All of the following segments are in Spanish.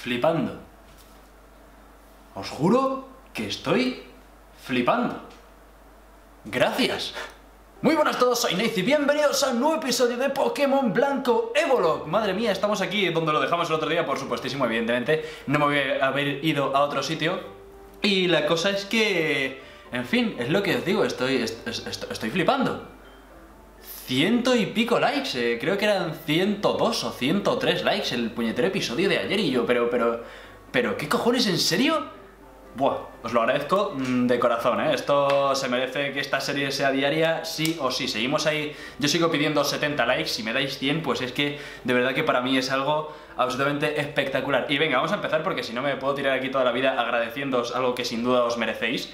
flipando. Os juro que estoy flipando. Gracias. Muy buenas a todos, soy Nate y bienvenidos a un nuevo episodio de Pokémon Blanco Evolog. Madre mía, estamos aquí donde lo dejamos el otro día, por supuestísimo, evidentemente. No me voy a haber ido a otro sitio. Y la cosa es que... En fin, es lo que os digo, estoy flipando. Ciento y pico likes, creo que eran 102 o 103 likes el puñetero episodio de ayer. Y yo, pero ¿qué cojones, en serio? Buah, os lo agradezco de corazón, ¿eh? Esto se merece que esta serie sea diaria, sí o sí. Seguimos ahí, yo sigo pidiendo 70 likes, si me dais 100, pues es que de verdad que para mí es algo absolutamente espectacular. Y venga, vamos a empezar porque si no me puedo tirar aquí toda la vida agradeciéndoos algo que sin duda os merecéis.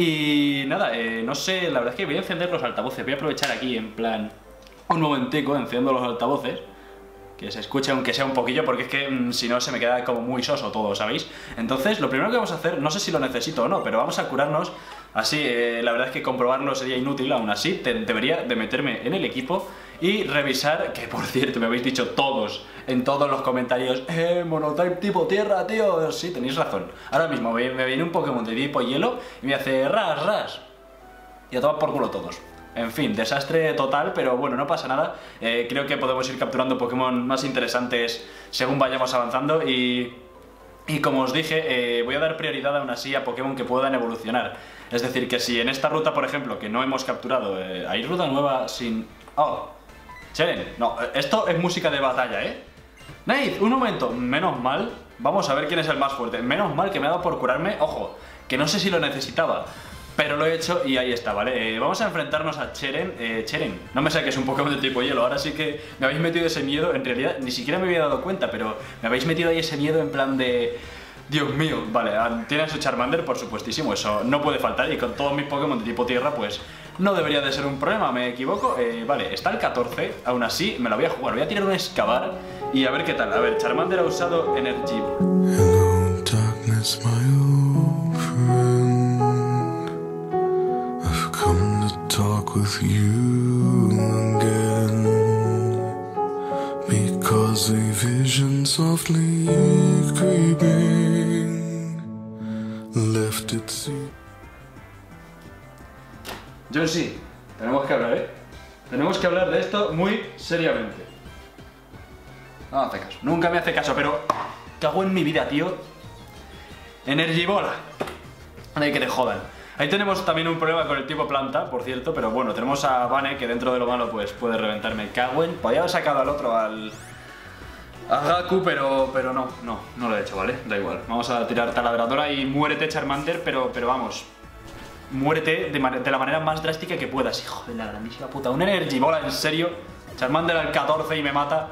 Y nada, no sé, la verdad es que voy a encender los altavoces, voy a aprovechar aquí en plan un momentico, enciendo los altavoces. Que se escuche aunque sea un poquillo, porque es que si no se me queda como muy soso todo, ¿sabéis? Entonces, lo primero que vamos a hacer, no sé si lo necesito o no, pero vamos a curarnos. Así, la verdad es que comprobarlo sería inútil, aún así debería de meterme en el equipo y revisar, que por cierto me habéis dicho todos, en todos los comentarios, Monotype tipo tierra, tío. Sí, tenéis razón. Ahora mismo me viene un Pokémon de tipo hielo y me hace ras, ras. Y a tomar por culo todos. En fin, desastre total, pero bueno, no pasa nada. Creo que podemos ir capturando Pokémon más interesantes según vayamos avanzando y como os dije, voy a dar prioridad aún así a Pokémon que puedan evolucionar. Es decir, que si en esta ruta, por ejemplo, que no hemos capturado, hay ruta nueva sin... ¡Oh! Cheren, no, esto es música de batalla, ¿eh? Nate, un momento, menos mal, vamos a ver quién es el más fuerte. Menos mal que me ha dado por curarme, ojo, que no sé si lo necesitaba. Pero lo he hecho y ahí está, ¿vale? Vamos a enfrentarnos a Cheren. Cheren, no me sé que es un Pokémon de tipo hielo. Ahora sí que me habéis metido ese miedo. En realidad ni siquiera me había dado cuenta, pero me habéis metido ahí ese miedo en plan de... Dios mío, vale, tiene su Charmander, por supuestísimo, eso no puede faltar. Y con todos mis Pokémon de tipo tierra, pues no debería de ser un problema, ¿me equivoco? Vale, está el 14, aún así me la voy a jugar. Voy a tirar un excavar y a ver qué tal. A ver, Charmander ha usado Energy. Hello, darkness, my old friend. Come to talk with you again, because a vision softly creeping left its seat. John, sí, tenemos que hablar, ¿eh? Tenemos que hablar de esto muy seriamente. No hace caso, nunca me hace caso, pero cago en mi vida, tío. Energy Bola. No hay que te jodan. Ahí tenemos también un problema con el tipo planta, por cierto, pero bueno, tenemos a Vane, que dentro de lo malo pues puede reventarme. Cago en... Podría haber sacado al otro, a Gaku, pero no lo he hecho, ¿vale? Da igual. Vamos a tirar taladradora y muérete, Charmander, pero vamos. Muérete de la manera más drástica que puedas, hijo de la grandísima puta. Un Energy Bola, en serio. Charmander al 14 y me mata.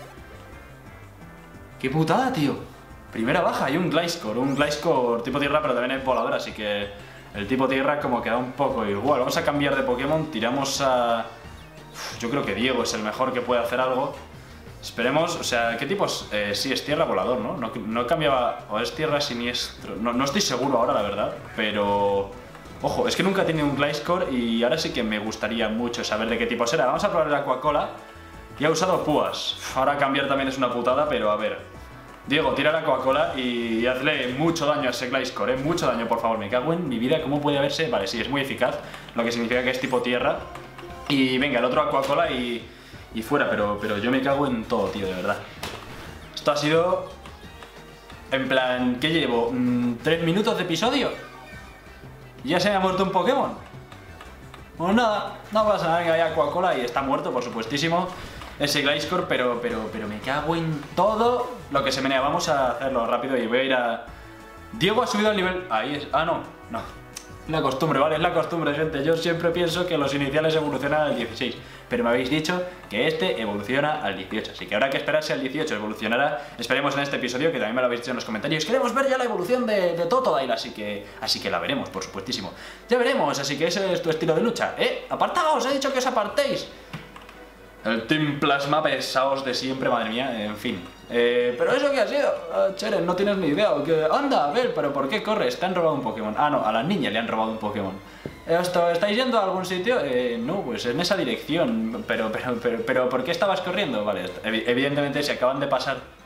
¡Qué putada, tío! Primera baja, hay un Gliscor tipo tierra, pero también es volador, así que... El tipo tierra como queda un poco igual. Vamos a cambiar de Pokémon, tiramos a... yo creo que Diego es el mejor que puede hacer algo. Esperemos, o sea, ¿qué tipos? Sí, es tierra volador, ¿no? No cambiaba... O es tierra siniestro... No estoy seguro ahora, la verdad, pero... Ojo, es que nunca he tenido un Gliscor y ahora sí que me gustaría mucho saber de qué tipo será. Vamos a probar el Aquacola y ha usado púas. Ahora cambiar también es una putada, pero a ver... Diego, tira la Coca-Cola y hazle mucho daño a ese Gliscor, mucho daño, por favor. Me cago en mi vida, ¿cómo puede verse? Vale, sí, es muy eficaz, lo que significa que es tipo tierra. Y venga, el otro a Coca-Cola y fuera, pero yo me cago en todo, tío, de verdad. Esto ha sido... En plan, ¿qué llevo? ¿3 minutos de episodio? ¿Ya se me ha muerto un Pokémon? Pues nada, no pasa nada, venga, ya Coca-Cola y está muerto, por supuestísimo. Ese Gliscor, pero me cago en todo lo que se menea. Vamos a hacerlo rápido y voy a ir a... Diego ha subido al nivel... Ahí es... Ah, no. Es la costumbre, ¿vale? Es la costumbre, gente. Yo siempre pienso que los iniciales evolucionan al 16. Pero me habéis dicho que este evoluciona al 18. Así que habrá que esperarse al 18. Evolucionará. Esperemos en este episodio, que también me lo habéis dicho en los comentarios. Queremos ver ya la evolución de Totodile. Así que la veremos, por supuestísimo. Ya veremos. Así que ese es tu estilo de lucha. ¡Apartaos! He dicho que os apartéis. El Team Plasma, pesados de siempre, madre mía, en fin. ¿Pero eso qué ha sido? Cheren, no tienes ni idea. Anda, a ver, ¿pero por qué corres? Te han robado un Pokémon. Ah, no, a la niña le han robado un Pokémon. ¿Estáis yendo a algún sitio? No, pues en esa dirección. Pero, ¿por qué estabas corriendo? Vale, evidentemente se acaban de pasar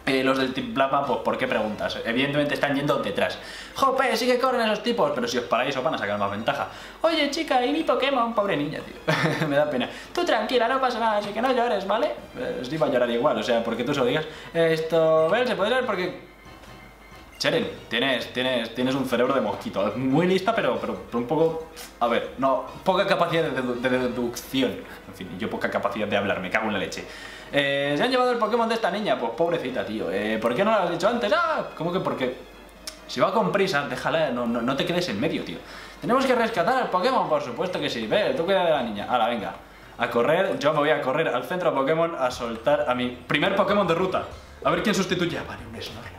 Los del Team Plasma, pues ¿por qué preguntas? Evidentemente están yendo detrás. ¡Jope! Sí que corren esos tipos, pero si os paráis os van a sacar más ventaja. Oye, chica, ¿y mi Pokémon? Pobre niña, tío. Me da pena. Tú tranquila, no pasa nada, así que no llores, ¿vale? Sí va a llorar igual, o sea, porque tú se lo digas. Esto, ¿ves? Se puede leer porque... Cheren, tienes un cerebro de mosquito. Muy lista, pero un poco... A ver, no, poca capacidad de deducción. En fin, yo poca capacidad de hablar, me cago en la leche. Se han llevado el Pokémon de esta niña, pues pobrecita, tío. ¿Por qué no lo has dicho antes? Ah, ¿cómo que por qué? Si va con prisa, déjala, no te quedes en medio, tío. Tenemos que rescatar al Pokémon, por supuesto que sí. Ve, tú cuida de la niña. Hala, venga. A correr, yo me voy a correr al centro de Pokémon a soltar a mi primer Pokémon de ruta. A ver quién sustituye. Vale, un Snorlax.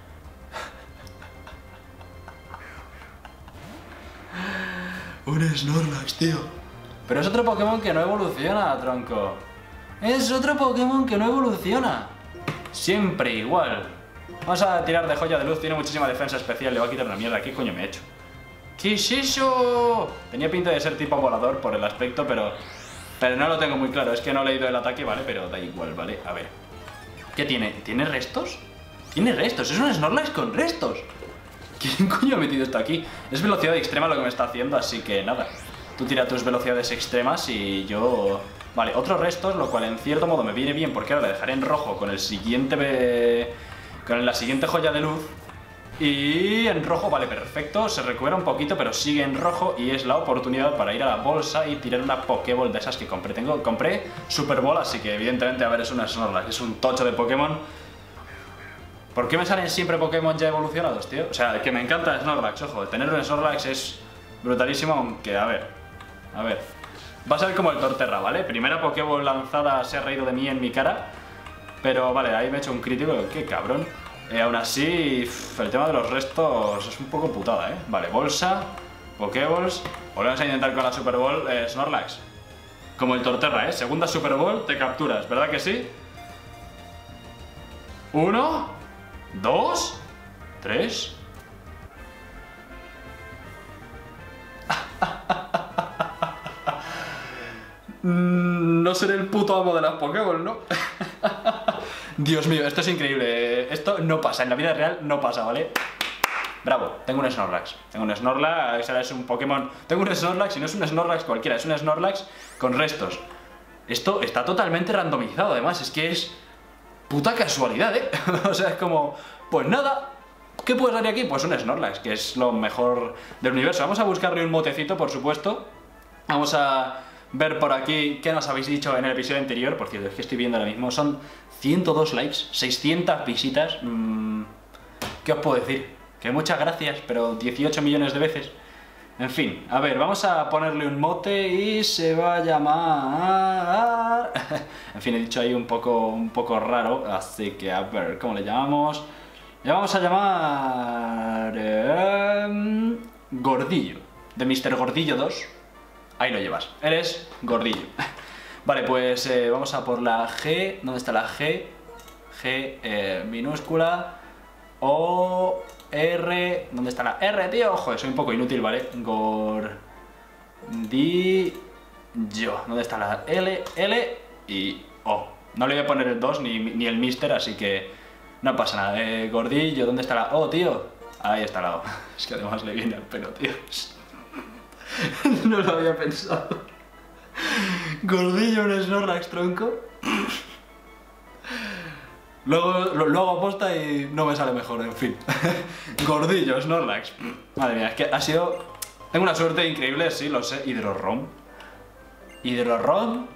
Un Snorlax, tío. Pero es otro Pokémon que no evoluciona, tronco. Es otro Pokémon que no evoluciona. Siempre igual. Vamos a tirar de joya de luz. Tiene muchísima defensa especial. Le va a quitar una mierda. ¿Qué coño me he hecho? ¿Qué es eso? Tenía pinta de ser tipo volador por el aspecto, pero no lo tengo muy claro. Es que no he leído el ataque, ¿vale? Pero da igual, ¿vale? A ver. ¿Qué tiene? ¿Tiene restos? Tiene restos. Es un Snorlax con restos. ¿Quién coño ha metido esto aquí? Es velocidad extrema lo que me está haciendo, así que nada. Tú tira tus velocidades extremas y yo... Vale, otros restos, lo cual en cierto modo me viene bien porque ahora le dejaré en rojo con el siguiente... Con la siguiente joya de luz. Y en rojo, vale, perfecto. Se recupera un poquito, pero sigue en rojo y es la oportunidad para ir a la bolsa y tirar una Pokéball de esas que compré. Compré Super Ball, así que evidentemente, a ver, es una Snorlax, es un tocho de Pokémon. ¿Por qué me salen siempre Pokémon ya evolucionados, tío? O sea, que me encanta Snorlax, ojo, tener un Snorlax es brutalísimo, aunque, a ver. Va a ser como el Torterra, ¿vale? Primera Pokéball lanzada se ha reído de mí en mi cara, pero vale, ahí me he hecho un crítico, qué cabrón. Aún así, el tema de los restos es un poco putada, ¿eh? Vale, bolsa, Pokéballs, volvemos a intentar con la Super Ball, Snorlax. Como el Torterra, ¿eh? Segunda Super Ball, te capturas, ¿verdad que sí? 1, 2, 3. No seré el puto amo de las Pokéball, ¿no? Dios mío, esto es increíble. Esto no pasa, en la vida real no pasa, ¿vale? Bravo, tengo un Snorlax. Tengo un Snorlax, ahora es un Pokémon. Tengo un Snorlax y no es un Snorlax cualquiera, es un Snorlax con restos. Esto está totalmente randomizado, además, es que es puta casualidad, ¿eh? O sea, es como, pues nada, ¿qué puede salir aquí? Pues un Snorlax, que es lo mejor del universo. Vamos a buscarle un motecito, por supuesto. Vamos a ver por aquí qué nos habéis dicho en el episodio anterior. Por cierto, es que estoy viendo ahora mismo, son 102 likes, 600 visitas. ¿Qué os puedo decir? Que muchas gracias, pero 18 millones de veces. En fin, a ver, vamos a ponerle un mote y se va a llamar... En fin, he dicho ahí un poco raro, así que a ver, ¿cómo le llamamos? Le vamos a llamar... Gordillo, de Mr. Gordillo 2. Ahí lo llevas, eres Gordillo. Vale, pues vamos a por la G. ¿Dónde está la G? G minúscula. O... R... ¿Dónde está la R, tío? Ojo, soy un poco inútil, ¿vale? Gordillo. ¿Dónde está la L? L y O. No le voy a poner el 2 ni el Mister, así que no pasa nada. Gordillo, ¿dónde está la O, tío? Ahí está la O. Es que además le viene al pelo, tío. No lo había pensado. Gordillo, un Snorlax, tronco. Luego lo hago aposta y no me sale mejor, en fin. Gordillo, Snorlax. Madre mía, es que ha sido... Tengo una suerte increíble, sí, lo sé. Hidrorom. Hidrorom.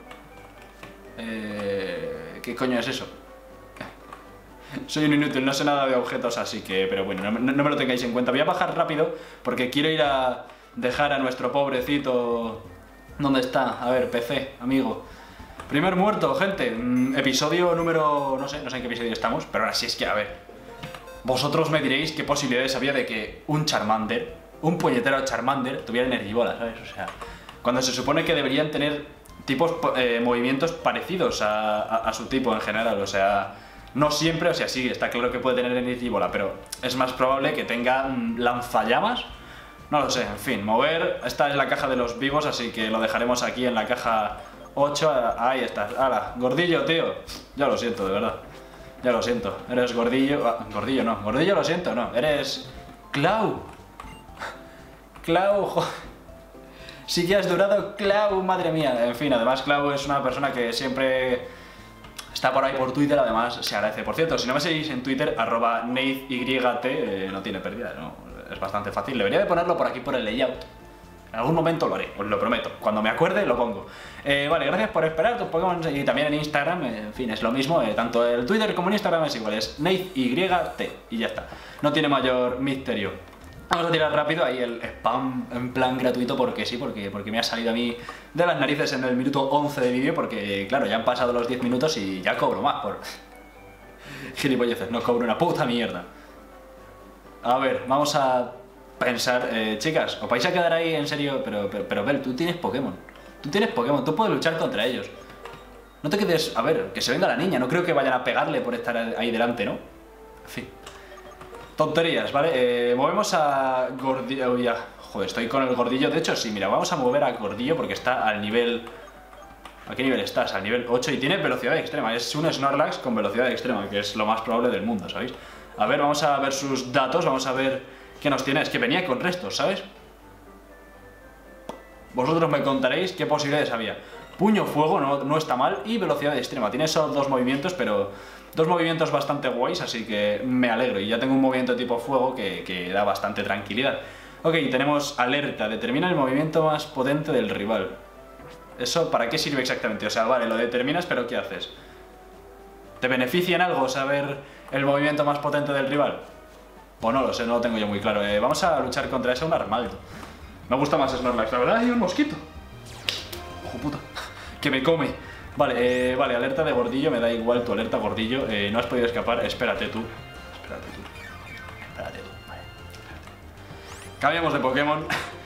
¿Qué coño es eso? Soy un inútil, no sé nada de objetos, así que... Pero bueno, no me lo tengáis en cuenta. Voy a bajar rápido porque quiero ir a dejar a nuestro pobrecito... ¿Dónde está? A ver, PC, amigo. Primer muerto, gente. Episodio número... No sé en qué episodio estamos, pero ahora sí es que, a ver. Vosotros me diréis qué posibilidades había de que un Charmander, un puñetero Charmander, tuviera Energibola, ¿sabes? O sea, cuando se supone que deberían tener tipos, movimientos parecidos a su tipo en general, o sea... No siempre, o sea, sí, está claro que puede tener Energibola, pero es más probable que tenga lanzallamas. No lo sé, en fin, mover. Esta es la caja de los vivos, así que lo dejaremos aquí en la caja 8. Ahí está. ¡Hala! Gordillo, tío. Ya lo siento, de verdad. Ya lo siento, eres Gordillo... Gordillo no, Gordillo lo siento, no, eres... Clau. Clau, sí que has durado, Clau, madre mía. En fin, además Clau es una persona que siempre está por ahí por Twitter, además se agradece. Por cierto, si no me seguís en Twitter, @NateYT, no tiene pérdida, ¿no? Es bastante fácil, debería de ponerlo por aquí por el layout. En algún momento lo haré, os lo prometo. Cuando me acuerde lo pongo. Vale, gracias por esperar tus Pokémon. Y también en Instagram, en fin, es lo mismo. Tanto el Twitter como en Instagram es igual, es NateYT. Y ya está. No tiene mayor misterio. Vamos a tirar rápido ahí el spam en plan gratuito porque sí, porque me ha salido a mí de las narices en el minuto 11 de vídeo. Porque, claro, ya han pasado los 10 minutos y ya cobro más por... Gilipolleces, no cobro una puta mierda. A ver, vamos a... pensar, chicas, os vais a quedar ahí en serio, pero Bel, tú tienes Pokémon. Tú tienes Pokémon, tú puedes luchar contra ellos. No te quedes, a ver, que se venga la niña, no creo que vayan a pegarle por estar ahí delante, ¿no? En fin. Tonterías, ¿vale? Movemos a Gordillo, ya, joder, estoy con el Gordillo, de hecho sí, mira, vamos a mover a Gordillo porque está al nivel... ¿A qué nivel estás? Al nivel 8 y tiene velocidad extrema, es un Snorlax con velocidad extrema, que es lo más probable del mundo, ¿sabéis? A ver, vamos a ver sus datos, vamos a ver... ¿Qué nos tiene? Es que venía con restos, ¿sabes? Vosotros me contaréis qué posibilidades había. Puño fuego, no está mal. Y velocidad extrema. Tiene solo 2 movimientos, pero 2 movimientos bastante guays, así que me alegro. Y ya tengo un movimiento tipo fuego que da bastante tranquilidad. Ok, tenemos alerta. Determina el movimiento más potente del rival. ¿Eso para qué sirve exactamente? O sea, vale, lo determinas, pero ¿qué haces? ¿Te beneficia en algo saber el movimiento más potente del rival? Pues no lo sé, no lo tengo yo muy claro. Vamos a luchar contra ese un Armaldo. Me gusta más Snorlax, la verdad. ¡Hay un mosquito! ¡Ojo puta! ¡Que me come! Vale, vale, alerta de Gordillo. Me da igual tu alerta, Gordillo. No has podido escapar. Espérate tú. Espérate tú. Espérate tú. Vale. Cambiamos de Pokémon.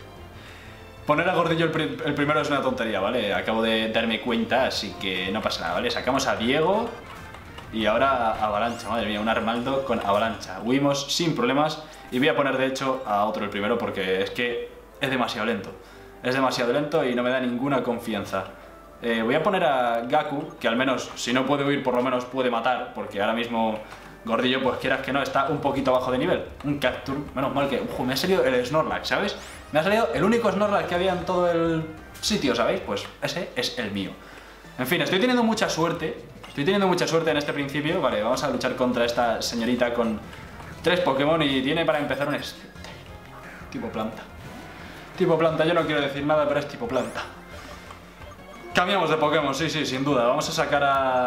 Poner a Gordillo el primero es una tontería, ¿vale? Acabo de darme cuenta, así que no pasa nada, ¿vale? Sacamos a Diego... Y ahora Avalancha, madre mía, un Armaldo con Avalancha. Huimos sin problemas y voy a poner de hecho a otro el primero porque es que es demasiado lento. Es demasiado lento y no me da ninguna confianza. Voy a poner a Gaku, que al menos si no puede huir por lo menos puede matar, porque ahora mismo Gordillo, pues quieras que no, está un poquito bajo de nivel. Un Cacturne, menos mal que... me ha salido el Snorlax, ¿sabes? Me ha salido el único Snorlax que había en todo el sitio, ¿sabéis? Pues ese es el mío. En fin, estoy teniendo mucha suerte. Estoy teniendo mucha suerte en este principio. Vale, vamos a luchar contra esta señorita con 3 Pokémon y tiene para empezar un tipo planta. Tipo planta, yo no quiero decir nada, pero es tipo planta. Cambiamos de Pokémon, sí, sin duda. Vamos a sacar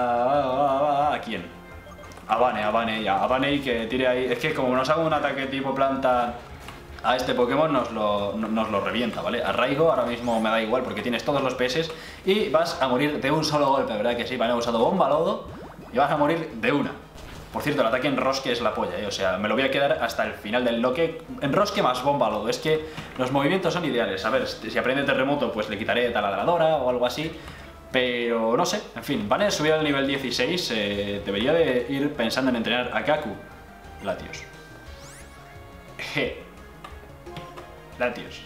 ¿a quién? A Vane, ya. A Vane y que tire ahí. Es que como nos haga un ataque tipo planta a este Pokémon nos lo revienta, ¿vale? A Raigo ahora mismo me da igual porque tienes todos los PS y vas a morir de un solo golpe, ¿verdad que sí? Vale, he usado bomba lodo y vas a morir de una. Por cierto, el ataque enrosque es la polla, ¿eh? O sea, me lo voy a quedar hasta el final del loque. Enrosque más bomba lodo, es que los movimientos son ideales. A ver, si aprende terremoto pues le quitaré taladradora o algo así. Pero no sé, en fin, vale, subir al nivel 16, debería de ir pensando en entrenar a Gaku. Latios. Latios.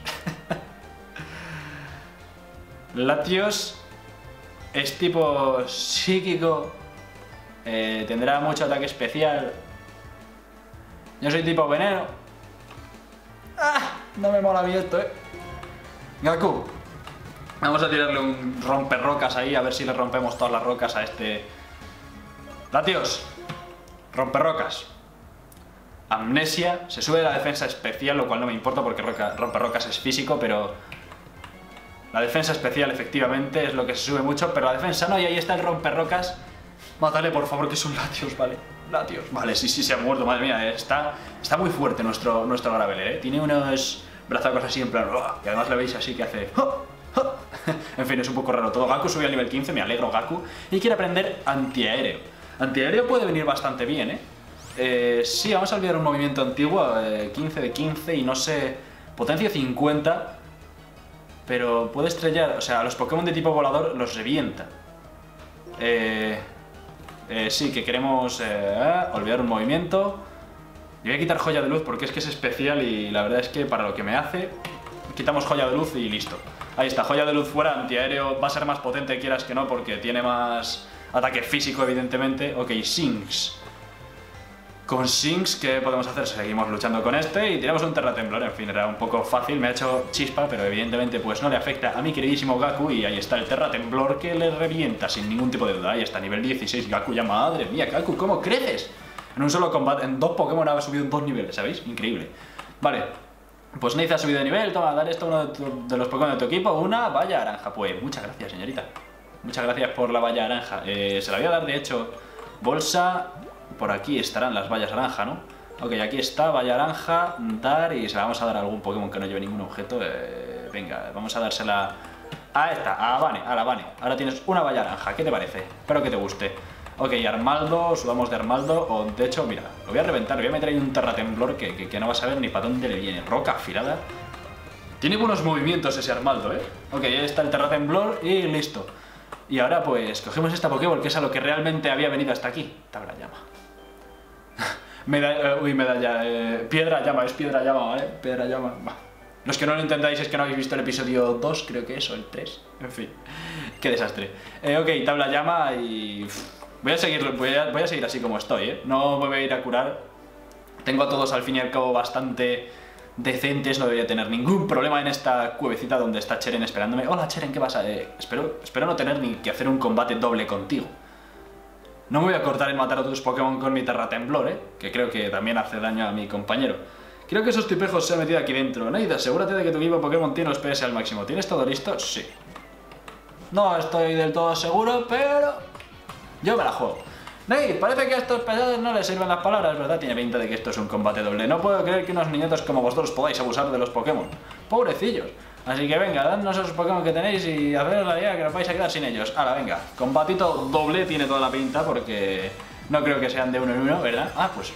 Latios es tipo psíquico, tendrá mucho ataque especial. Yo soy tipo veneno. ¡Ah! No me mola a mí esto, Gaku, vamos a tirarle un romperrocas ahí, a ver si le rompemos todas las rocas a este... Latios, romperrocas. Amnesia, se sube la defensa especial, lo cual no me importa porque romperrocas es físico, pero... La defensa especial efectivamente es lo que se sube mucho, pero la defensa no, y ahí está el romperrocas. Mátale por favor, que son Latios, ¿vale? Latios, vale, sí, se ha muerto, madre mía, está muy fuerte nuestro Graveler, Tiene unos brazacos así en plan... Y además le veis así que hace... En fin, es un poco raro todo. Gaku subió al nivel 15, me alegro Gaku. Y quiere aprender antiaéreo. Antiaéreo puede venir bastante bien, sí, vamos a olvidar un movimiento antiguo, 15 de 15 y no sé, potencia 50, pero puede estrellar, o sea, a los Pokémon de tipo volador los revienta. Sí, que queremos olvidar un movimiento. Le voy a quitar Joya de Luz porque es que es especial y la verdad es que para lo que me hace, quitamos Joya de Luz y listo. Ahí está, Joya de Luz fuera, antiaéreo va a ser más potente quieras que no porque tiene más ataque físico evidentemente. Ok, Sinks. Con Sinks, ¿qué podemos hacer? Seguimos luchando con este y tiramos un terratemblor. En fin, era un poco fácil, me ha hecho chispa, pero evidentemente pues no le afecta a mi queridísimo Gaku. Y ahí está el terratemblor que le revienta sin ningún tipo de duda. Ahí está, nivel 16, Gaku ya, madre mía, Gaku, ¿cómo creces? En un solo combate, en 2 Pokémon ha subido en 2 niveles, ¿sabéis? Increíble. Vale, pues Neith ha subido de nivel, toma, dale esto a uno de los Pokémon de tu equipo, una valla naranja. Pues muchas gracias, señorita. Muchas gracias por la valla naranja. Se la voy a dar, de hecho, bolsa. Por aquí estarán las vallas naranja, ¿no? Ok, aquí está, valla naranja, dar, y se la vamos a dar a algún Pokémon que no lleve ningún objeto. Venga, vamos a dársela a esta, a la Vane. Ahora tienes una valla naranja, ¿qué te parece? Espero que te guste. Ok, Armaldo, sudamos de Armaldo, o de hecho, mira, lo voy a reventar, le voy a meter ahí un terratemblor que no vas a ver ni para dónde le viene. Roca afilada. Tiene buenos movimientos ese Armaldo, ¿eh? Ok, ahí está el terratemblor y listo. Y ahora pues cogemos esta Pokéball, que es a lo que realmente había venido hasta aquí. Tabla llama. Medalla, piedra llama, es piedra llama, ¿vale? Piedra llama. Los que no lo entendáis es que no habéis visto el episodio 2, creo que es, o el 3. En fin, qué desastre. Ok, tabla llama y... Voy a seguir así como estoy, ¿eh? No me voy a ir a curar. Tengo a todos al fin y al cabo bastante decentes, no debería tener ningún problema en esta cuevecita donde está Cheren esperándome. Hola Cheren, ¿qué pasa? Espero no tener ni que hacer un combate doble contigo. No me voy a cortar en matar a tus Pokémon con mi terratemblor, que creo que también hace daño a mi compañero. Creo que esos tipejos se han metido aquí dentro. Neith, asegúrate de que tu equipo Pokémon tiene los PS al máximo. ¿Tienes todo listo? Sí. No estoy del todo seguro, pero yo me la juego. Neith, parece que a estos pesados no les sirven las palabras, ¿verdad? Tiene pinta de que esto es un combate doble. No puedo creer que unos niñatos como vosotros podáis abusar de los Pokémon. Pobrecillos. Así que venga, dadnos esos Pokémon que tenéis y haced la idea que os vais a quedar sin ellos. Ahora, venga, combatito doble tiene toda la pinta porque no creo que sean de uno en uno, ¿verdad? Ah, pues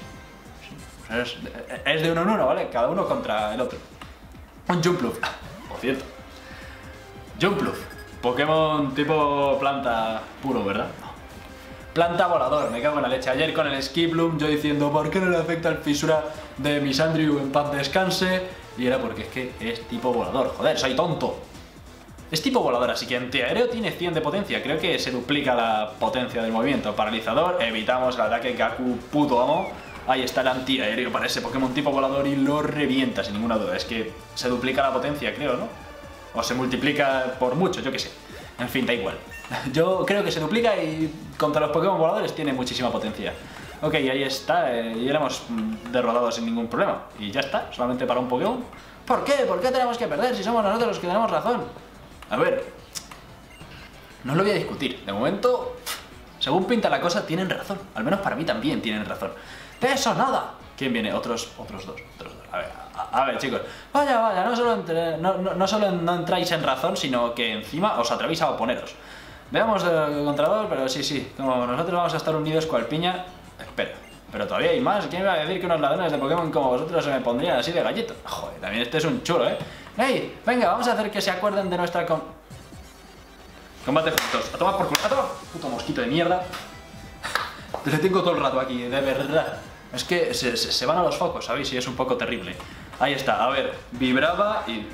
es de uno en uno, ¿vale? Cada uno contra el otro. Un Jumpluff, por cierto. Jumpluff, Pokémon tipo planta puro, ¿verdad? Planta volador, me cago en la leche. Ayer con el Skiploom yo diciendo ¿por qué no le afecta el fisura de Misandrew en paz descanse? Y era porque es que es tipo volador. Joder, soy tonto. Es tipo volador, así que antiaéreo tiene 100 de potencia. Creo que se duplica la potencia del movimiento. Paralizador, evitamos el ataque Gaku puto amo. Ahí está el antiaéreo para ese Pokémon tipo volador y lo revienta sin ninguna duda. Es que se duplica la potencia, creo, ¿no? O se multiplica por mucho, yo qué sé. En fin, da igual. Yo creo que se duplica y contra los Pokémon voladores tiene muchísima potencia. Ok, ahí está, y lo hemos derrotado sin ningún problema. Y ya está, solamente para un Pokémon. ¿Por qué? ¿Por qué tenemos que perder si somos nosotros los que tenemos razón? A ver, no lo voy a discutir. De momento, según pinta la cosa, tienen razón. Al menos para mí también tienen razón. ¡De eso nada! ¿Quién viene? Otros dos. A ver, chicos. Vaya, no solo no entráis en razón, sino que encima os atrevéis a oponeros. Veamos contra dos, pero sí, como nosotros vamos a estar unidos cual piña. Espera, pero todavía hay más. ¿Quién iba a decir que unos ladrones de Pokémon como vosotros se me pondrían así de gallito? Joder, también este es un chulo, ¿eh? ¡Hey! Venga, vamos a hacer que se acuerden de nuestra combate juntos. A tomar por culo, a tomar. Puto mosquito de mierda. Le tengo todo el rato aquí, de verdad. Es que se van a los focos, ¿sabéis? Y es un poco terrible. Ahí está, a ver, vibraba y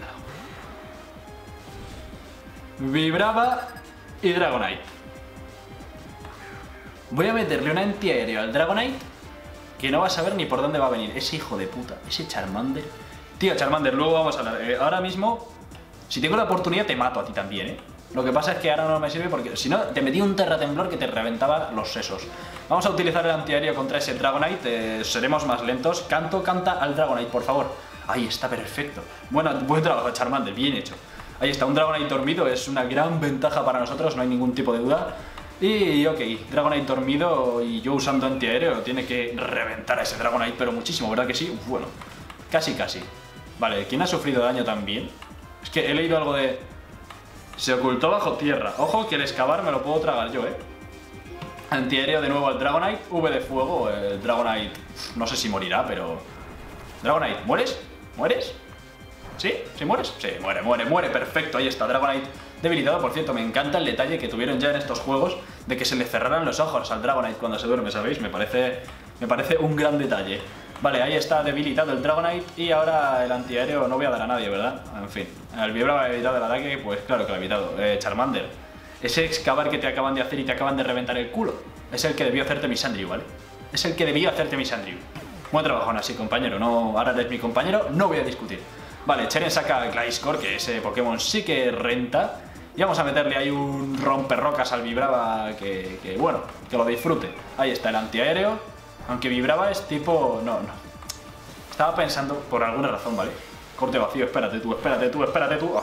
Dragonite. Voy a meterle un antiaéreo al Dragonite que no va a saber ni por dónde va a venir. Ese hijo de puta, ese Charmander. Tío, Charmander, luego vamos a hablar. Ahora mismo, si tengo la oportunidad, te mato a ti también, ¿eh? Lo que pasa es que ahora no me sirve porque si no, te metí un terratemblor que te reventaba los sesos. Vamos a utilizar el antiaéreo contra ese Dragonite, seremos más lentos. Canta al Dragonite, por favor. Ahí está, perfecto. Bueno, buen trabajo, Charmander, bien hecho. Ahí está, un Dragonite dormido es una gran ventaja para nosotros, no hay ningún tipo de duda. Y ok, Dragonite dormido y yo usando antiaéreo tiene que reventar a ese Dragonite, pero muchísimo, ¿verdad que sí? Bueno, casi. Vale, ¿quién ha sufrido daño también? Es que he leído algo de... Se ocultó bajo tierra. Ojo que el excavar me lo puedo tragar yo, ¿eh? Antiaéreo de nuevo al Dragonite. V de fuego. El Dragonite no sé si morirá, pero... Dragonite, ¿mueres? ¿Mueres? ¿Sí? ¿Sí mueres? Sí, muere. Perfecto, ahí está. Dragonite debilitado. Por cierto, me encanta el detalle que tuvieron ya en estos juegos de que se le cerraran los ojos al Dragonite cuando se duerme, ¿sabéis? Me parece un gran detalle. Vale, ahí está debilitado el Dragonite y ahora el antiaéreo no voy a dar a nadie, ¿verdad? En fin, el Vibrava ha evitado el ataque, pues claro que lo ha evitado. Charmander, ese excavar que te acaban de hacer y te acaban de reventar el culo, es el que debió hacerte Misandrew, ¿vale? es el que debió hacerte Misandrew. Buen trabajo, aún así, compañero. No, ahora eres mi compañero, no voy a discutir. Vale, Cheren saca Gliscor, que ese Pokémon sí que renta. Y vamos a meterle ahí un romperrocas al Vibrava que bueno, que lo disfrute. Ahí está el antiaéreo. Aunque Vibrava es tipo... No. Estaba pensando, por alguna razón, ¿vale? Corte vacío, espérate tú. Oh,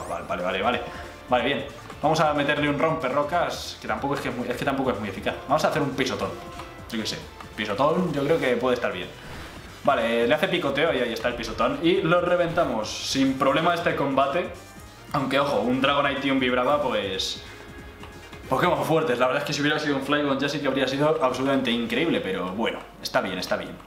vale, bien. Vamos a meterle un romperrocas, que tampoco es que tampoco es muy eficaz. Vamos a hacer un pisotón. Yo qué sé. Pisotón yo creo que puede estar bien. Vale, le hace picoteo y ahí está el pisotón. Y lo reventamos sin problema este combate. Aunque, ojo, un Dragonite y un Vibrava, pues... Pokémon fuertes. La verdad es que si hubiera sido un Flygon ya sí que habría sido absolutamente increíble. Pero bueno, está bien.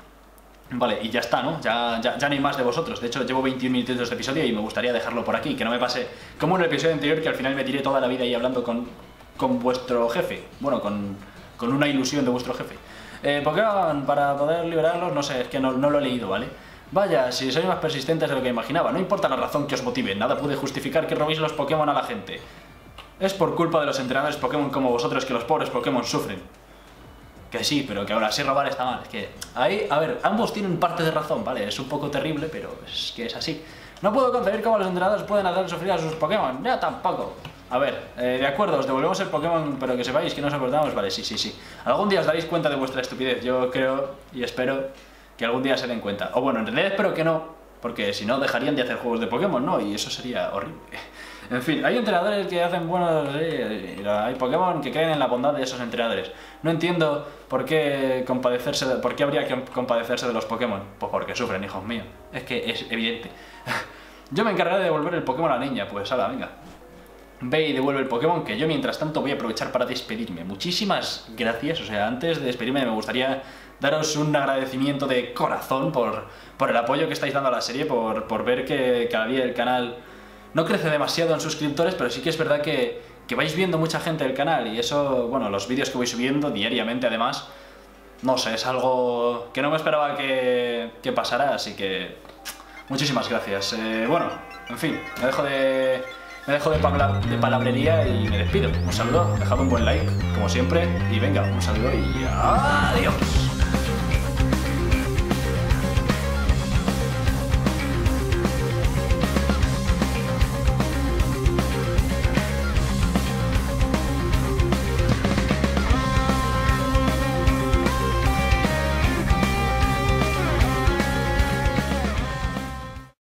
Vale, y ya está, ¿no? Ya no hay más de vosotros. De hecho, llevo 21 minutos de episodio y me gustaría dejarlo por aquí. Que no me pase como en el episodio anterior, que al final me tiré toda la vida ahí hablando con vuestro jefe. Bueno, con una ilusión de vuestro jefe. Pokémon, para poder liberarlos, no sé, es que no lo he leído, ¿vale? Vaya, si sois más persistentes de lo que imaginaba. No importa la razón que os motive, nada puede justificar que robéis los Pokémon a la gente. Es por culpa de los entrenadores Pokémon como vosotros que los pobres Pokémon sufren. Que sí, pero que ahora sí robar está mal. Es que ahí, a ver, ambos tienen parte de razón, ¿vale? Es un poco terrible, pero es que es así. No puedo concebir cómo los entrenadores pueden hacer sufrir a sus Pokémon. Ya tampoco. A ver, de acuerdo, os devolvemos el Pokémon, pero que sepáis que no os acordamos. Vale, sí. Algún día os daréis cuenta de vuestra estupidez. Yo creo y espero que algún día se den cuenta. O bueno, en realidad espero que no, porque si no dejarían de hacer juegos de Pokémon, ¿no? Y eso sería horrible. En fin, hay entrenadores que hacen buenos... hay Pokémon que creen en la bondad de esos entrenadores. No entiendo por qué habría que compadecerse de los Pokémon. Pues porque sufren, hijos míos. Es que es evidente. Yo me encargaré de devolver el Pokémon a la niña. Pues hala, venga. Ve y devuelve el Pokémon, que yo mientras tanto voy a aprovechar para despedirme. Muchísimas gracias. O sea, antes de despedirme me gustaría daros un agradecimiento de corazón por el apoyo que estáis dando a la serie, por ver que cada día el canal no crece demasiado en suscriptores, pero sí que es verdad que vais viendo mucha gente del canal y eso, bueno, los vídeos que voy subiendo diariamente además, no sé, es algo que no me esperaba que pasara, así que muchísimas gracias. Bueno, en fin, me dejo de palabrería y me despido. Un saludo, dejad un buen like, como siempre, y venga, un saludo y adiós.